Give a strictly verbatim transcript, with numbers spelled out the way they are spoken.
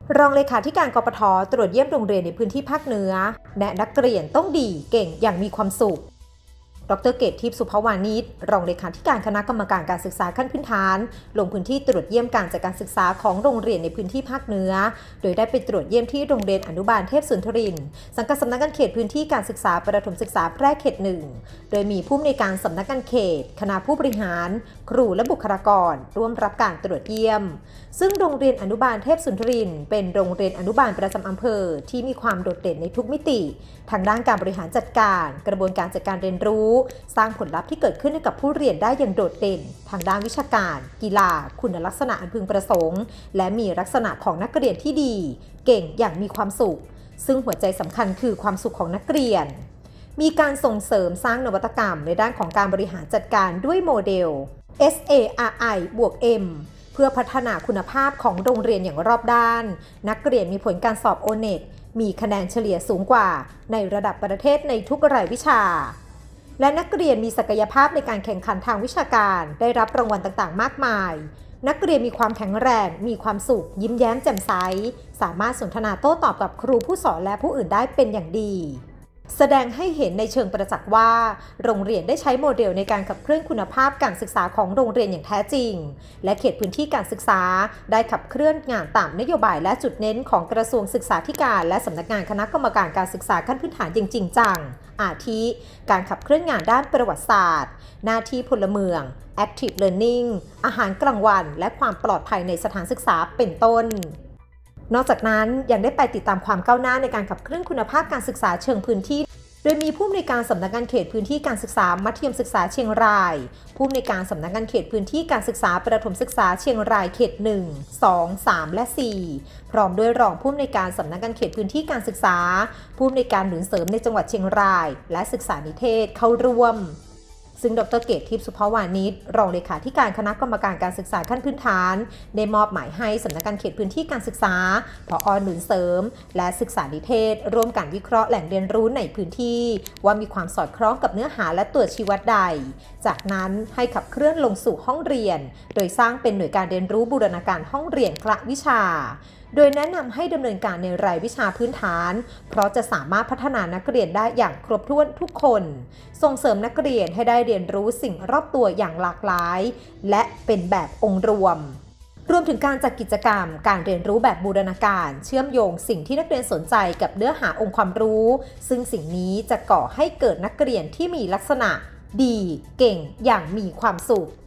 รองเลขาธิการกปท.ตรวจเยี่ยมโรงเรียนในพื้นที่ภาคเหนือแนะนักเรียนต้องดีเก่งอย่างมีความสุขดร.เกตทิพย์สุภวานิชรองเลขาธิการคณะกรรมการการศึกษาขั้นพื้นฐานลงพื้นที่ตรวจเยี่ยมการจัดการศึกษาของโรงเรียนในพื้นที่ภาคเหนือโดยได้ไปตรวจเยี่ยมที่โรงเรียนอนุบาลเทพสุนทรินทร์สังกัดสำนักงานเขตพื้นที่การศึกษาประถมศึกษาแพร่เขตหนึ่งโดยมีผู้อำนวยการสำนักงานเขตคณะผู้บริหารครูและบุคลากรร่วมรับการตรวจเยี่ยมซึ่งโรงเรียนอนุบาลเทพสุนทรินทร์เป็นโรงเรียนอนุบาลประจำอำเภอที่มีความโดดเด่นในทุกมิติทางด้านการบริหารจัดการกระบวนการจัดการเรียนรู้สร้างผลลัพธ์ที่เกิดขึ้นให้กับผู้เรียนได้อย่างโดดเด่นทางด้านวิชาการกีฬาคุณลักษณะอันพึงประสงค์และมีลักษณะของนักเรียนที่ดีเก่งอย่างมีความสุขซึ่งหัวใจสำคัญคือความสุขของนักเรียนมีการส่งเสริมสร้างนวัตกรรมในด้านของการบริหารจัดการด้วยโมเดล เอส เอ อาร์ ไอ บวก เอ็ม เพื่อพัฒนาคุณภาพของโรงเรียนอย่างรอบด้านนักเรียนมีผลการสอบ โอ เน็ต มีคะแนนเฉลี่ยสูงกว่าในระดับประเทศในทุกรายวิชาและนักเรียนมีศักยภาพในการแข่งขันทางวิชาการได้รับรางวัลต่างๆมากมายนักเรียนมีความแข็งแรงมีความสุขยิ้มแย้มแจ่มใสสามารถสนทนาโต้ตอบกับครูผู้สอนและผู้อื่นได้เป็นอย่างดีแสดงให้เห็นในเชิงประจักษ์ว่าโรงเรียนได้ใช้โมเดลในการขับเคลื่อนคุณภาพการศึกษาของโรงเรียนอย่างแท้จริงและเขตพื้นที่การศึกษาได้ขับเคลื่อนงานตามนโยบายและจุดเน้นของกระทรวงศึกษาธิการและสำนักงานคณะกรรมการการศึกษาขั้นพื้นฐานอย่างจริงจังอาทิการขับเคลื่อนงานด้านประวัติศาสตร์หน้าที่พลเมือง Active Learning อาหารกลางวันและความปลอดภัยในสถานศึกษาเป็นต้นนอกจากนั้นยังได้ไปติดตามความก้าวหน้าในการขับเคลื่อนคุณภาพการศึกษาเชิงพื้นที่โดยมีผู้อำนวยการสำนักงานเขตพื้นที่การศึกษามัธยมศึกษาเชียงรายผู้อำนวยการสำนักงานเขตพื้นที่การศึกษาประถมศึกษาเชียงรายเขตหนึ่ง สอง สาม และ สี่พร้อมด้วยรองผู้อำนวยการสำนักงานเขตพื้นที่การศึกษาผู้อำนวยการหนุนเสริมในจังหวัดเชียงรายและศึกษานิเทศเข้าร่วมซึ่งดร.เกตทิพย์สุภวานิชรองเลขาธิการคณะกรรมการการศึกษาขั้นพื้นฐานได้มอบหมายให้สำนักงานเขตพื้นที่การศึกษาผอ.หนุนเสริมและศึกษานิเทศร่วมกันวิเคราะห์แหล่งเรียนรู้ในพื้นที่ว่ามีความสอดคล้องกับเนื้อหาและตัวชี้วัดใดจากนั้นให้ขับเคลื่อนลงสู่ห้องเรียนโดยสร้างเป็นหน่วยการเรียนรู้บูรณาการห้องเรียนคละวิชาโดยแนะนำให้ดำเนินการในรายวิชาพื้นฐานเพราะจะสามารถพัฒนานักเรียนได้อย่างครบถ้วนทุกคนส่งเสริมนักเรียนให้ได้เรียนรู้สิ่งรอบตัวอย่างหลากหลายและเป็นแบบองค์รวมรวมถึงการจัดกิจกรรมการเรียนรู้แบบบูรณาการเชื่อมโยงสิ่งที่นักเรียนสนใจกับเนื้อหาองค์ความรู้ซึ่งสิ่งนี้จะก่อให้เกิดนักเรียนที่มีลักษณะดีเก่งอย่างมีความสุข